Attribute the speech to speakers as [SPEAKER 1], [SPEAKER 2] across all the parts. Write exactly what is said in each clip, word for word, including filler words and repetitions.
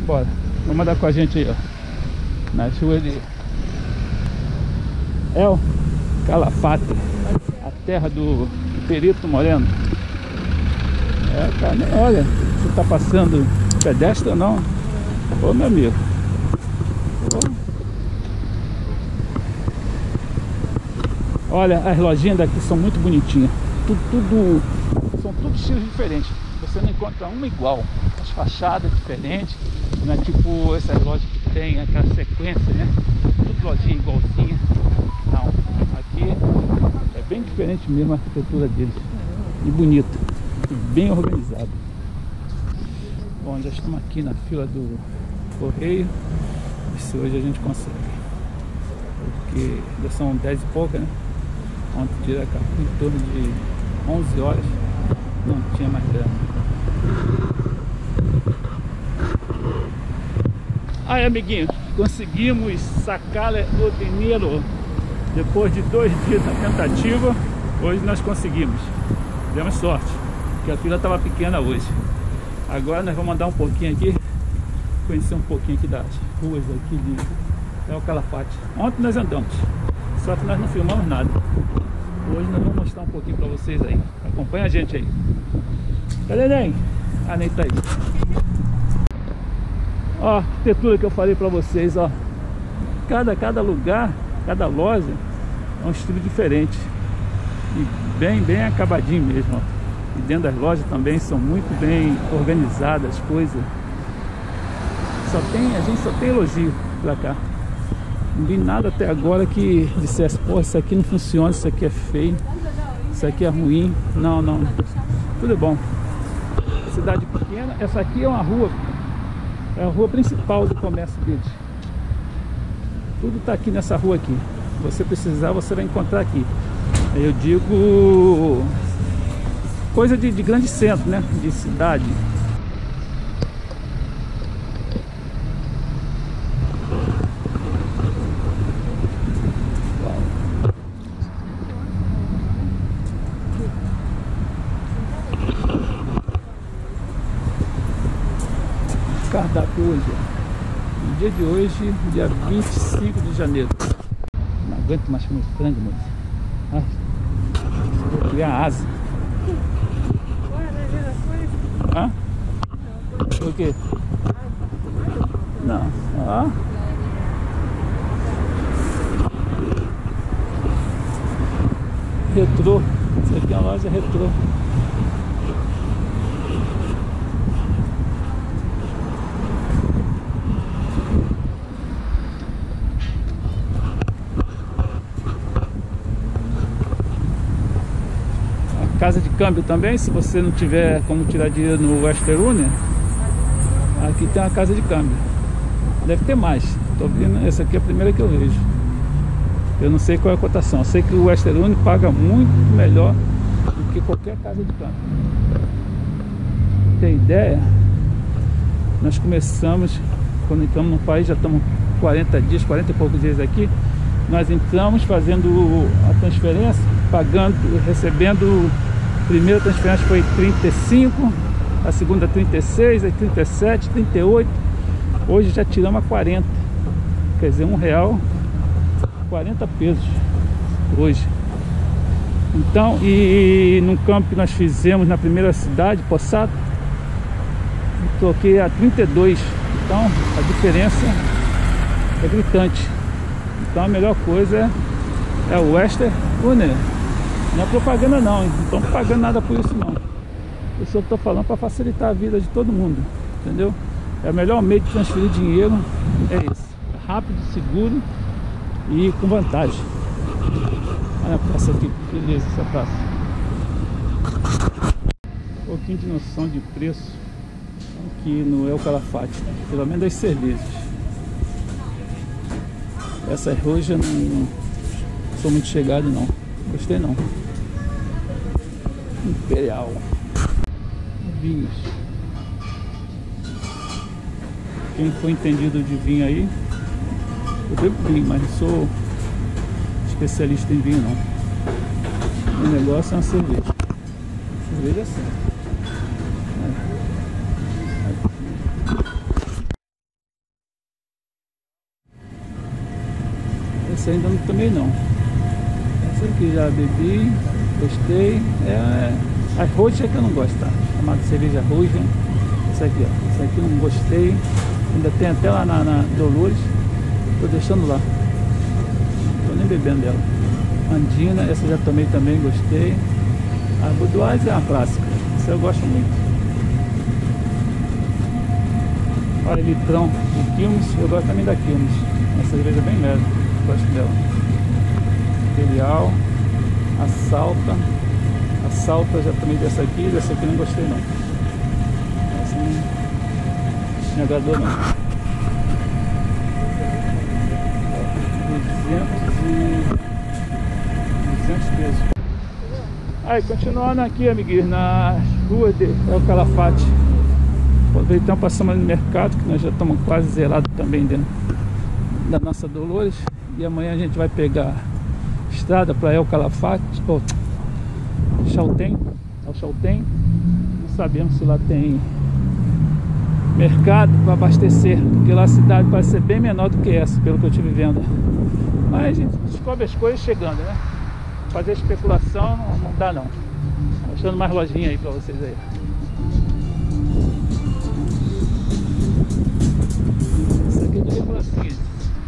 [SPEAKER 1] Bora, vamos andar com a gente aí, ó, nas ruas de El Calafate, a terra do Perito Moreno. É, cara, olha, você tá passando pedestre ou não? Ô, meu amigo. Ô. Olha, as lojinhas daqui são muito bonitinhas. Tudo, tudo, são todos estilos diferentes. Você não encontra uma igual. As fachadas diferentes. Não é tipo essas lojas que tem aquela sequência, né? Tudo lojinha igualzinha. Não, aqui é bem diferente mesmo a arquitetura deles. E bonita. Bem organizado. Bom, já estamos aqui na fila do correio. E se hoje a gente consegue. Porque já são dez e pouca, né? Ontem tirei a carta em torno de onze horas. Não tinha mais grana. Aí, amiguinho, conseguimos sacar o dinheiro. Depois de dois dias na tentativa, hoje nós conseguimos. Demos sorte, porque a fila estava pequena hoje. Agora nós vamos andar um pouquinho aqui, conhecer um pouquinho aqui das ruas aqui de El Calafate. Ontem nós andamos, só que nós não filmamos nada. Hoje nós vamos mostrar um pouquinho para vocês aí. Acompanha a gente aí. Cadê nem? Ah, nem tá aí. Ó, a arquitetura que eu falei para vocês, ó. Cada, cada lugar, cada loja é um estilo diferente. E bem, bem acabadinho mesmo, ó. E dentro das lojas também são muito bem organizadas as coisas. Só tem, a gente só tem elogio pra cá. Não vi nada até agora que dissesse, pô, isso aqui não funciona, isso aqui é feio, isso aqui é ruim. Não, não. Tudo é bom. Cidade pequena, essa aqui é uma rua, é a rua principal do comércio deles. Tudo tá aqui nessa rua aqui. Se você precisar, você vai encontrar aqui. Eu digo coisa de, de grande centro, né? De cidade. Cardápio hoje, no dia de hoje, dia vinte e cinco de janeiro. Não aguento mais comer frango, moço. Ai, vou criar asa. Hã? O quê? Não. Ó. Retrô. Isso aqui é uma loja retrô. Casa de câmbio também, se você não tiver como tirar dinheiro no Western Union, aqui tem uma casa de câmbio. Deve ter mais. Tô vendo, essa aqui é a primeira que eu vejo. Eu não sei qual é a cotação. Eu sei que o Western Union paga muito melhor do que qualquer casa de câmbio. Tem ideia? Nós começamos, quando entramos no país, já estamos quarenta dias, quarenta e poucos dias aqui. Nós entramos fazendo a transferência, pagando, recebendo. A primeira transferência foi trinta e cinco, a segunda trinta e seis, aí trinta e sete, trinta e oito. Hoje já tiramos a quarenta. Quer dizer, um real, quarenta pesos hoje. Então, e num campo que nós fizemos na primeira cidade, Poçado, troquei a trinta e dois. Então a diferença é gritante. Então a melhor coisa é o Western Union. Não é propaganda não, hein? Não estão pagando nada por isso não. Eu só estou falando para facilitar a vida de todo mundo, entendeu? É o melhor meio de transferir dinheiro, é esse. É rápido, seguro e com vantagem. Olha a praça aqui, beleza essa praça. Um pouquinho de noção de preço aqui no El Calafate, pelo menos das cervejas. Essas rojas eu não sou muito chegado não, gostei não. Imperial. Vinhos. Quem for entendido de vinho aí, eu bebo vinho, mas não sou especialista em vinho não. O negócio é uma cerveja. Cerveja é assim. essa ainda não tomei não. Essa aqui já bebi, gostei. É, as roxas é que eu não gosto, tá? Chamada cerveja roxa. Essa aqui, ó. Essa aqui eu não gostei. Ainda tem até lá na, na Dolores. Tô deixando lá. Não tô nem bebendo dela. Andina, essa já tomei também, gostei. A Budweiser é uma clássica. Essa eu gosto muito. Olha, litrão de Quilmes, eu gosto também da Quilmes. Uma cerveja bem leve, gosto dela. Imperial, a Salta. A Salta já tomei dessa aqui, dessa aqui não gostei não. Essa não me agradou não. duzentos pesos. Aí, continuando aqui, amiguinhos, na rua de El Calafate. Aproveitamos, passamos no mercado, que nós já estamos quase zerados também dentro da nossa Dolores. E amanhã a gente vai pegar estrada para El Calafate, ou Chaltén, é o Chaltén. Não sabemos se lá tem mercado para abastecer, porque lá a cidade parece ser bem menor do que essa, pelo que eu estive vendo. Mas a gente descobre as coisas chegando, né? Fazer especulação não, não dá não. Mostrando mais lojinha aí para vocês aí. Isso aqui eu diria pela seguinte.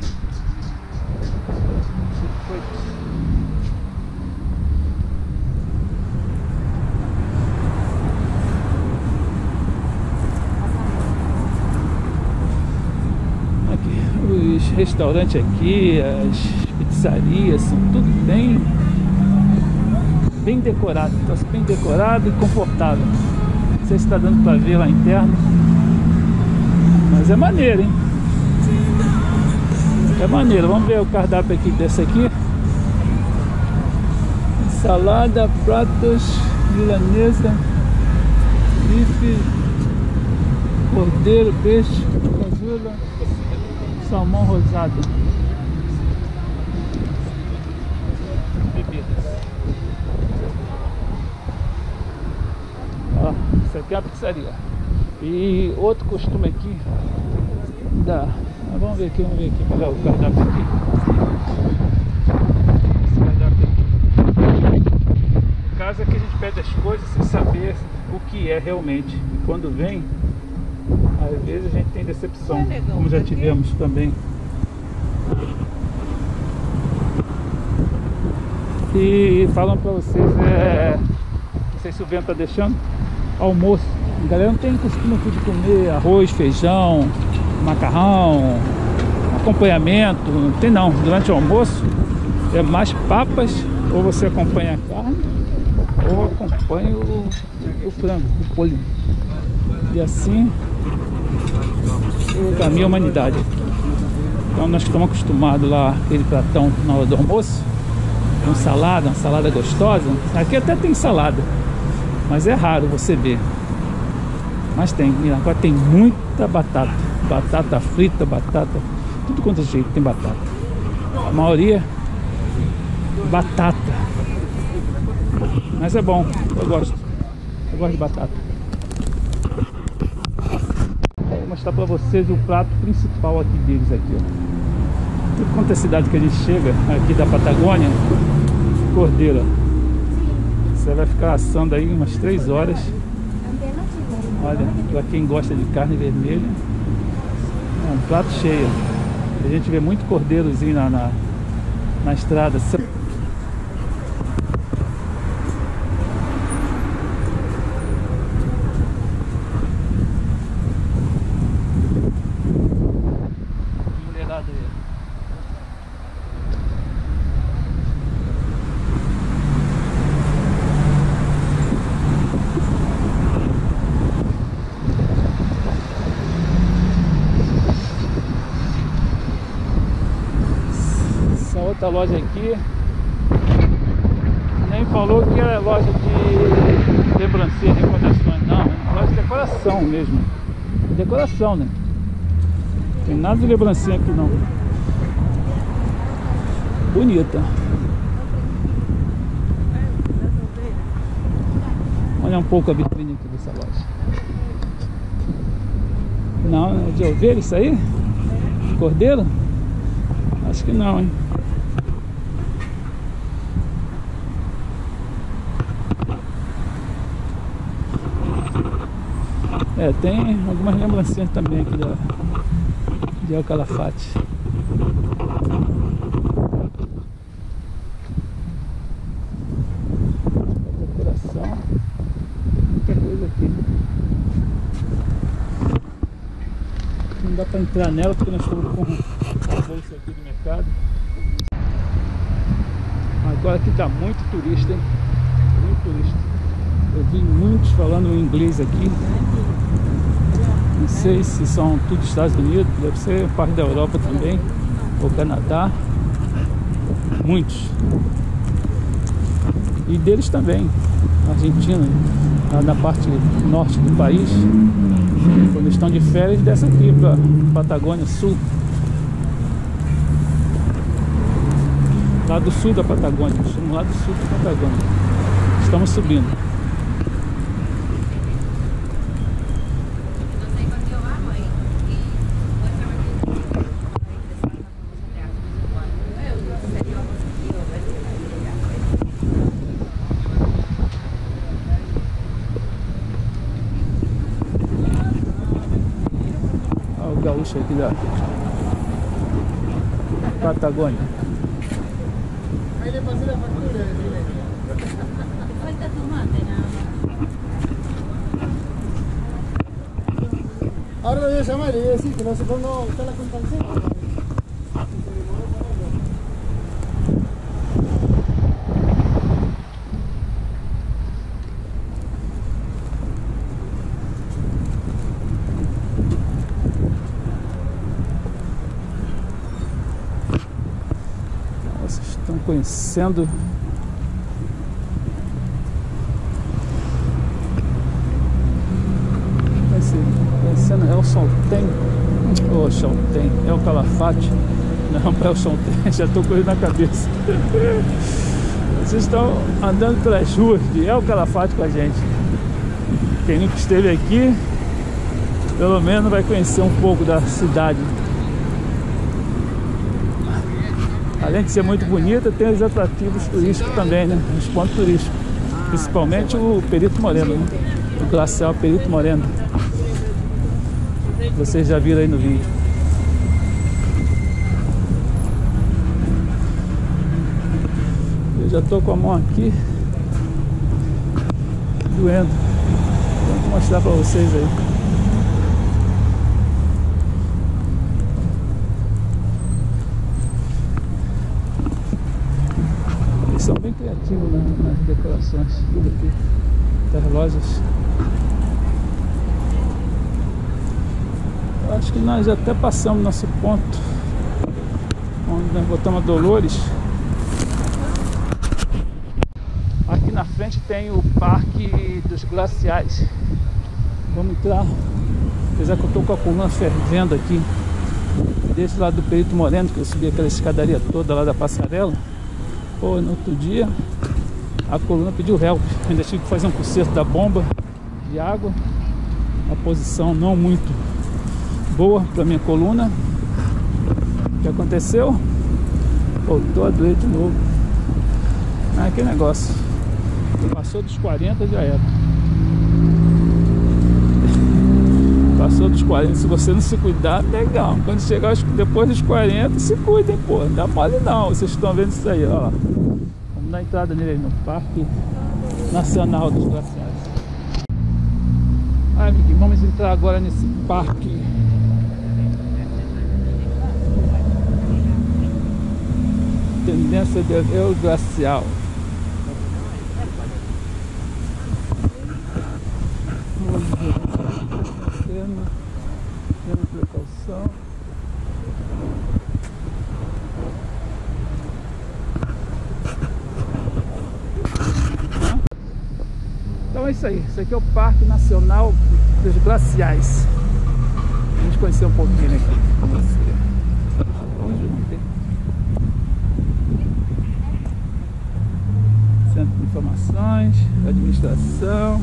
[SPEAKER 1] Aqui, os restaurantes aqui, as pizzarias, são tudo bem bem decorado, tá bem decorado e confortável. Não sei se está dando para ver lá interno, mas é maneiro, hein? É maneiro. Vamos ver o cardápio aqui dessa aqui. Salada, pratos, milanesa, bife, cordeiro, peixe, cazula, salmão rosado. Ó, isso aqui é a pizzaria. E outro costume aqui da... Ah, vamos ver aqui, vamos ver aqui, pegar o cardápio aqui. Esse cardápio aqui. No caso é que a gente pede as coisas sem saber o que é realmente. E quando vem, às vezes a gente tem decepção, como já tivemos também. E falando pra vocês, é... não sei se o vento tá deixando, almoço. A galera não tem costume aqui de comer arroz, feijão, macarrão, acompanhamento, não tem não. Durante o almoço é mais papas, ou você acompanha a carne, ou acompanha o, o frango, o polho. E assim caminha a humanidade. Então nós estamos acostumados lá, aquele pratão na hora do almoço, com salada, uma salada gostosa. Aqui até tem salada, mas é raro você ver. Mas tem, agora tem muita batata. Batata frita, batata, tudo quanto é jeito tem batata. A maioria, batata. Mas é bom, eu gosto. Eu gosto de batata. Vou mostrar pra vocês o prato principal aqui deles aqui, ó. Tudo quanto é cidade que a gente chega, aqui da Patagônia, cordeiro. Você vai ficar assando aí umas três horas. Olha, para quem gosta de carne vermelha, é um prato cheio. A gente vê muito cordeirozinho na, na, na estrada. Mulherada aí. Outra loja aqui nem falou que era loja de lembrancinha, recordações, não, é loja de decoração mesmo. Decoração, né? Não tem nada de lembrancinha aqui não. Bonita. Olha um pouco a vitrine aqui dessa loja. Não, é de ovelha isso aí? De cordeiro? Acho que não, hein? É, tem algumas lembrancinhas também aqui da, de El Calafate. Decoração, muita coisa aqui. Não dá pra entrar nela porque nós estamos com a bolsa aqui do mercado. Agora aqui tá muito turista, hein? Muito turista. Eu vi muitos falando inglês aqui. Não sei se são tudo Estados Unidos, deve ser parte da Europa também, ou Canadá. Muitos. E deles também, Argentina, lá na parte norte do país. Quando estão de férias, desce aqui para Patagônia Sul. Lá do sul da Patagônia, estamos lá do sul da Patagônia. Estamos subindo. Olha o gaúcho aqui da Patagônia.
[SPEAKER 2] Falta tomate nada más.
[SPEAKER 3] Ahora lo voy a llamar y le voy a decir que no sé cuándo está la cuenta al centro.
[SPEAKER 1] Vocês estão conhecendo conhecendo El Chaltén, ou Chaltén, El Calafate, não, El Chaltén, já estou com ele na cabeça. Vocês estão andando pelas ruas de El Calafate com a gente. Quem nunca esteve aqui, pelo menos vai conhecer um pouco da cidade. Além de ser muito bonita, tem os atrativos turísticos também, né? Os pontos turísticos. Principalmente o Perito Moreno, né? O glacial Perito Moreno. Vocês já viram aí no vídeo. Eu já tô com a mão aqui doendo. Vou mostrar para vocês aí. Eles são bem criativos, né, nas decorações, tudo aqui, das lojas. Eu acho que nós até passamos nosso ponto, onde nós botamos a Dolores. Aqui na frente tem o Parque dos Glaciais. Vamos entrar, apesar que eu estou com a coluna fervendo aqui. Desse lado do Perito Moreno, que eu subi aquela escadaria toda lá da passarela. Pô, no outro dia a coluna pediu help. Ainda tive que fazer um conserto da bomba de água. Uma posição não muito boa para minha coluna. O que aconteceu? Voltou a doer de novo. Ah, que negócio. Passou dos quarenta, já era. Passou dos quarenta, se você não se cuidar, legal. Quando chegar depois dos quarenta, se cuidem, pô. Não dá mole não. Vocês estão vendo isso aí, ó. Vamos dar entrada nele aí no Parque Nacional dos Glaciais. Ai, amiguinho, vamos entrar agora nesse parque. Tendência de El Glacial. Tendo precaução. Então é isso aí. Isso aqui é o Parque Nacional dos Glaciais. Vamos conhecer um pouquinho aqui. Onde não tem? Centro de Informações, Administração.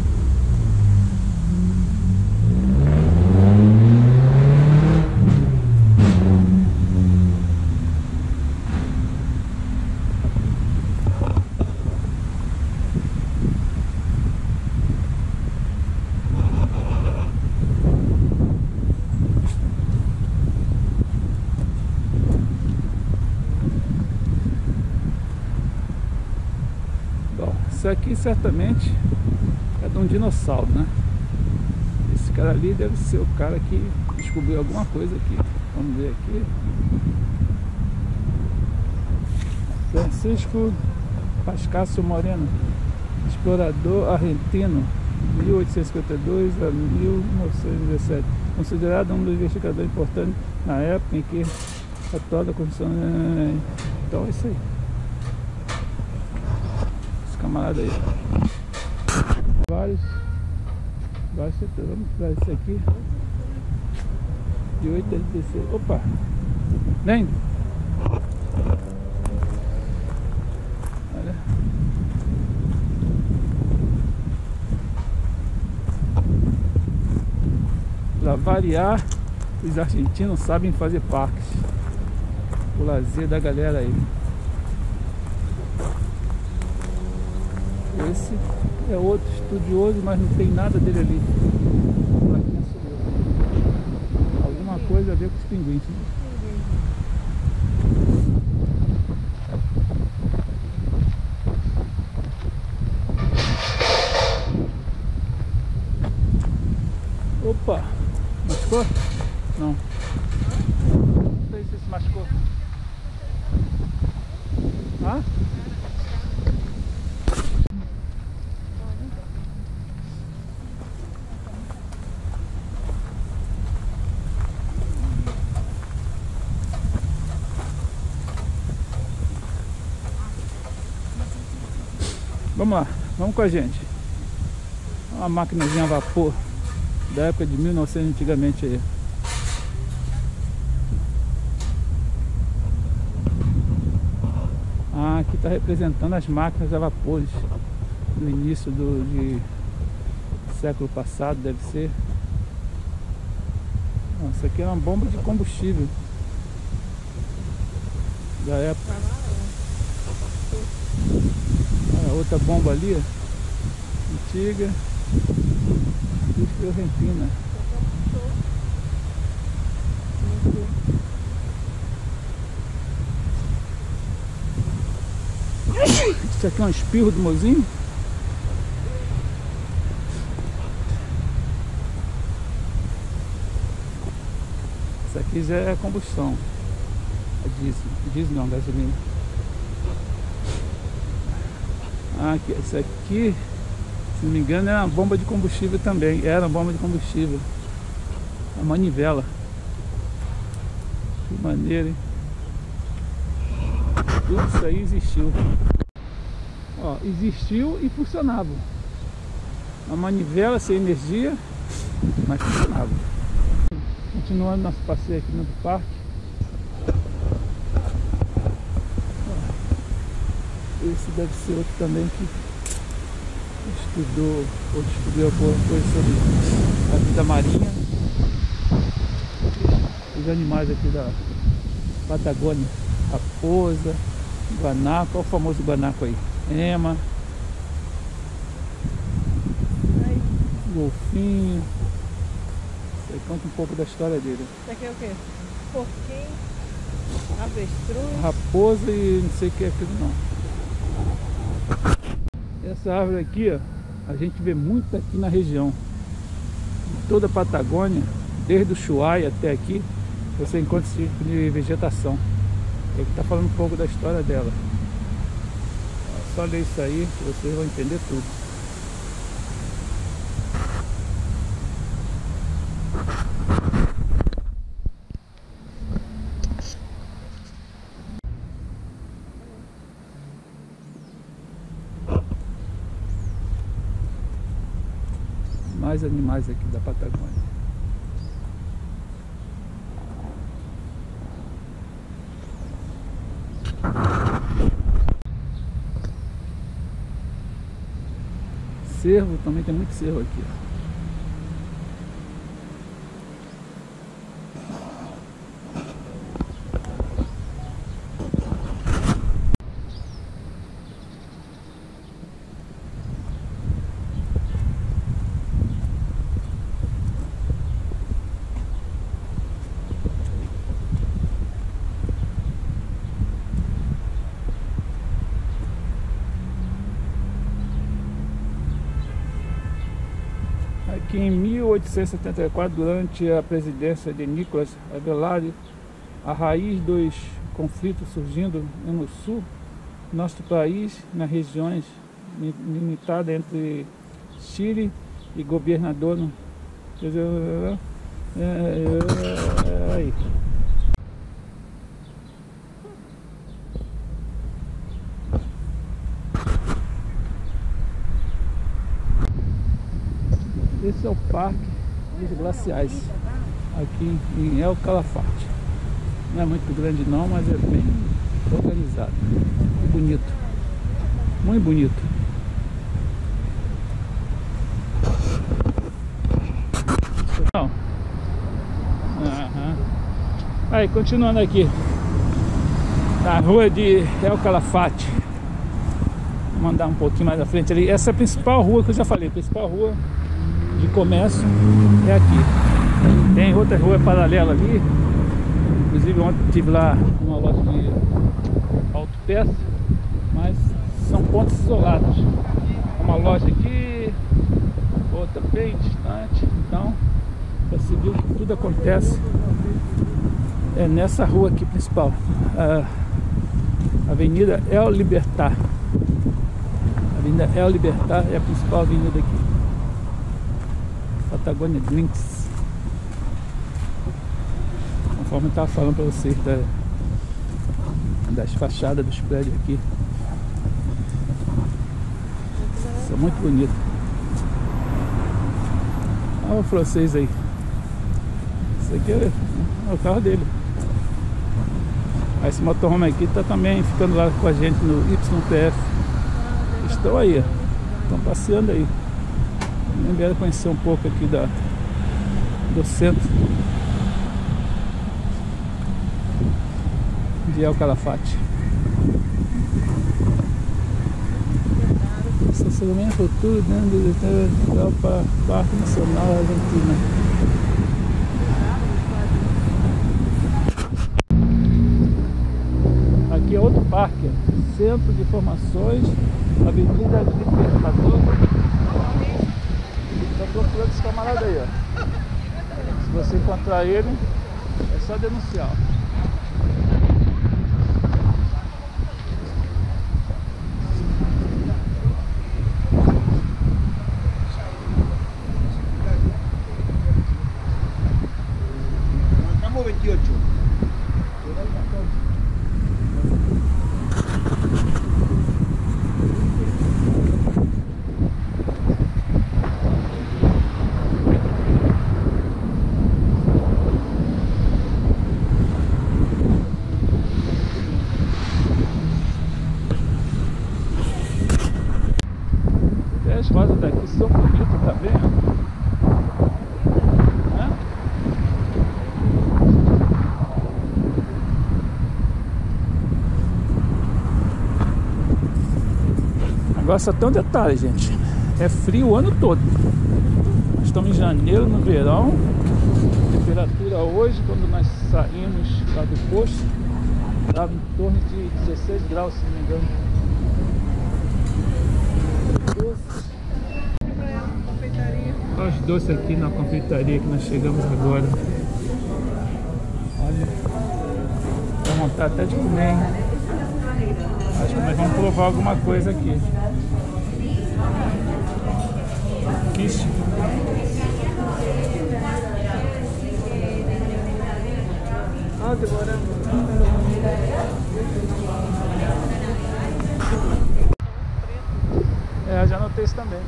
[SPEAKER 1] Isso aqui certamente é de um dinossauro, né? Esse cara ali deve ser o cara que descobriu alguma coisa aqui. Vamos ver aqui. Francisco Pascasio Moreno, explorador argentino, mil oitocentos e cinquenta e dois a mil novecentos e dezessete, considerado um dos investigadores importantes na época em que a toda a construção... Então é isso aí. Esse camarada aí. Vários, vários setores. Vamos para esse aqui. De oito a dezesseis. Opa! Vem! Olha. Para variar, os argentinos sabem fazer parques. O lazer da galera aí. Esse é outro estudioso, mas não tem nada dele ali. Alguma coisa a ver com os pinguins. Opa! Machucou? Não. Não sei se se machucou. Ah? Vamos lá, vamos com a gente. Uma maquinazinha a vapor da época de mil e novecentos antigamente aí. Ah, aqui está representando as máquinas a vapores do início do de século passado, deve ser. Isso aqui é uma bomba de combustível da época. Ah, outra bomba ali, antiga, argentina. Isso aqui é um espirro do mozinho. Isso aqui já é combustão. É diesel. Diesel não, gasolina. Ah, aqui, essa aqui, se não me engano, é uma bomba de combustível também. Era uma bomba de combustível. A manivela. Que maneiro, hein? Tudo isso aí existiu. Ó, existiu e funcionava. A manivela sem energia, mas funcionava. Continuando nosso passeio aqui no parque. Esse deve ser outro também que estudou ou descobriu alguma coisa sobre a vida marinha. Os animais aqui da Patagônia. Raposa, guanaco, olha o famoso guanaco aí. Ema. Golfinho. Isso aí conta um pouco da história dele.
[SPEAKER 2] Isso aqui é o quê? Porquinho, avestruz.
[SPEAKER 1] Raposa e não sei o que é aquilo não. Essa árvore aqui, ó, a gente vê muito aqui na região. Em toda a Patagônia, desde o Ushuaia até aqui, você encontra esse tipo de vegetação. Ele está falando um pouco da história dela. Só ler isso aí que vocês vão entender tudo. Mais animais aqui da Patagônia. Cervo, também tem muito cervo aqui, ó. que em mil oitocentos e setenta e quatro, durante a presidência de Nicolas Avelarde, a raiz dos conflitos surgindo no sul, nosso país, nas regiões limitadas entre Chile e governador. É, é, é, aí. Esse é o Parque dos Glaciais, aqui em El Calafate. Não é muito grande não, mas é bem organizado. Bonito. Muito bonito. Não. Uhum. Aí, continuando aqui. Na rua de El Calafate. Vou mandar um pouquinho mais à frente ali. Essa é a principal rua que eu já falei. A principal rua de comércio é aqui. Tem outra rua paralela ali. Inclusive ontem estive lá numa loja de autopeça, mas são pontos isolados. Uma loja aqui, outra bem distante. Então, para se ver que tudo acontece é nessa rua aqui principal, a Avenida El Libertar. A Avenida El Libertar é a principal avenida aqui. Patagônia Drinks. Conforme eu estava falando para vocês da, das fachadas dos prédios aqui, são muito bonitos. Olha o francês aí. Esse aqui é, é o carro dele. Esse motorhome aqui está também ficando lá com a gente no Y P F. Estão aí, estão passeando aí. Nem vieram conhecer um pouco aqui da, do centro de El Calafate. Estacionamento futuro dentro do Parque Nacional Argentina. Aqui é outro parque, Centro de Informações, Avenida Libertador. Estou procurando esse camarada aí, ó. Se você encontrar ele, é só denunciar. As rodas daqui são bonitas, tá vendo? Hã? Agora só tem um detalhe, gente. É frio o ano todo. Nós estamos em janeiro, no verão. A temperatura hoje, quando nós saímos lá do posto, estava em torno de dezesseis graus, se não me engano. Olha os doces aqui na confeitaria que nós chegamos agora. Olha, dá vontade até de comer, hein? Acho que nós vamos provar alguma coisa aqui. Quiche.
[SPEAKER 2] Olha, demora.
[SPEAKER 1] É, já notei isso também.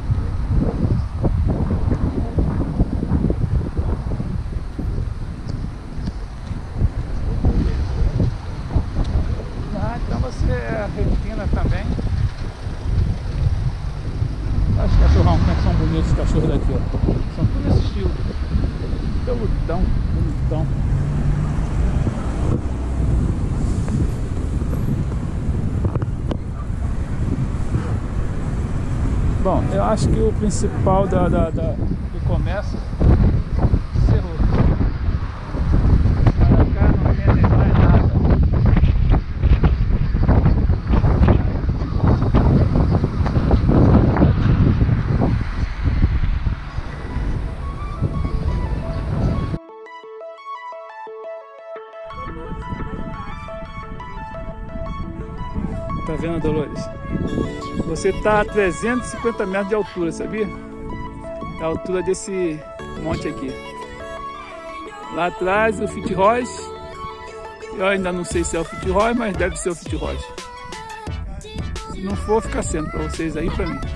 [SPEAKER 1] Ah, então você é argentina também. Olha os cachorrão, como é que são bonitos os cachorros daqui, ó. São tudo desse estilo. Peludão, bonitão. Bom, eu acho que o principal da, da, da, do comércio encerrou. Para cá não tem mais nada. Tá vendo, Dolores? Você tá a trezentos e cinquenta metros de altura, sabia? A altura desse monte aqui. Lá atrás o Fitzroy. Eu ainda não sei se é o Fitzroy, mas deve ser o Fitzroy. Se não for, fica sendo para vocês aí, para mim.